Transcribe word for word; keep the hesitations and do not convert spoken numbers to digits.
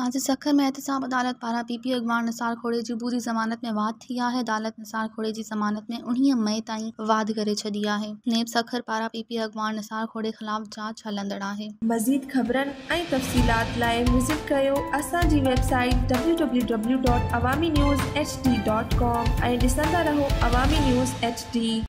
नाज़िर सखर में एहतसाब अदालत पारां पी पी अॻवान निसार खोड़े जी पूरी ज़मानत में वाद थी आहे। अदालत निसार खोड़े जी ज़मानत में उणिवीह मई ताईं वाद करे छॾी आहे। नेब सखर पारां पी पी अॻवान निसार खोड़े ख़िलाफ़ जांच हलंदड़ आहे। मज़ीद ख़बरनि ऐं तफ़सीलात लाइ विज़िट कयो असांजी website W W W dot Awami news H D dot com ऐं ॾिसंदा रहो अवामी न्यूज़ एच डी।